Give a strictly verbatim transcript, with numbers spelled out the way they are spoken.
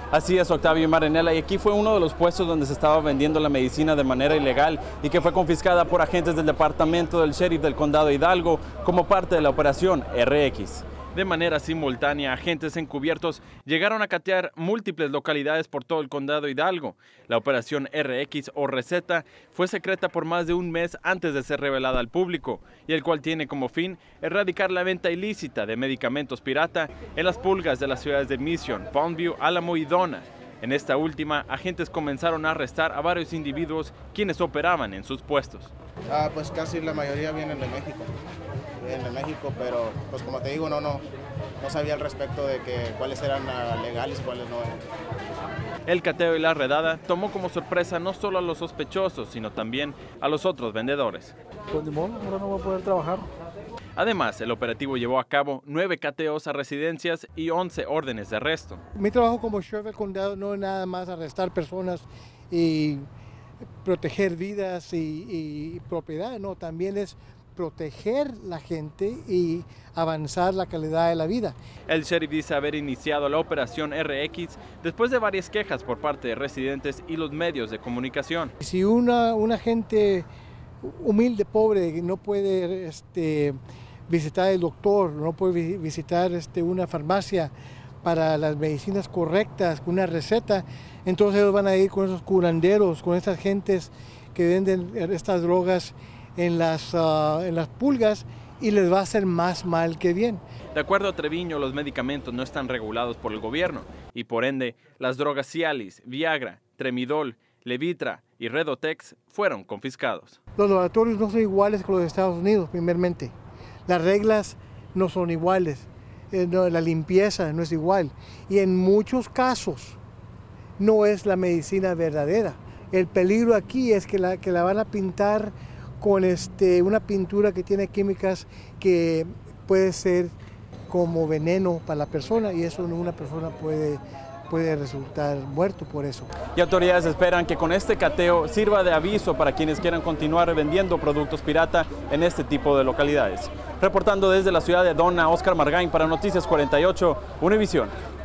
Así es, Octavio y Marinela, y aquí fue uno de los puestos donde se estaba vendiendo la medicina de manera ilegal y que fue confiscada por agentes del departamento del sheriff del condado de Hidalgo como parte de la operación R X. De manera simultánea, agentes encubiertos llegaron a catear múltiples localidades por todo el condado de Hidalgo. La operación R X o Receta fue secreta por más de un mes antes de ser revelada al público, y el cual tiene como fin erradicar la venta ilícita de medicamentos pirata en las pulgas de las ciudades de Mission, Palmview, Álamo y Donna. En esta última, agentes comenzaron a arrestar a varios individuos quienes operaban en sus puestos. Ah, pues casi la mayoría vienen de México, vienen de México, pero pues como te digo, no, no, no sabía al respecto de que cuáles eran uh, legales y cuáles no eran. El cateo y la redada tomó como sorpresa no solo a los sospechosos, sino también a los otros vendedores. Pues de modo, ahora no voy a poder trabajar. Además, el operativo llevó a cabo nueve cateos a residencias y once órdenes de arresto. Mi trabajo como sheriff del condado no es nada más arrestar personas y proteger vidas y, y propiedad, no, también es proteger la gente y avanzar la calidad de la vida. El sheriff dice haber iniciado la operación R X después de varias quejas por parte de residentes y los medios de comunicación. Si una, una gente humilde, pobre, no puede este, visitar el doctor, no puede visitar este, una farmacia para las medicinas correctas, con una receta, entonces ellos van a ir con esos curanderos, con estas gentes que venden estas drogas en las, uh, en las pulgas, y les va a hacer más mal que bien. De acuerdo a Treviño, los medicamentos no están regulados por el gobierno y por ende las drogas Cialis, Viagra, Tremidol, Levitra y Redotex fueron confiscados. Los laboratorios no son iguales que los de Estados Unidos, primeramente. Las reglas no son iguales, eh, no, la limpieza no es igual, y en muchos casos no es la medicina verdadera. El peligro aquí es que la, que la van a pintar con este, una pintura que tiene químicas que puede ser como veneno para la persona, y eso una persona puede, puede resultar muerto por eso. Y autoridades esperan que con este cateo sirva de aviso para quienes quieran continuar vendiendo productos pirata en este tipo de localidades. Reportando desde la ciudad de Donna, Oscar Margain para Noticias cuarenta y ocho, Univisión.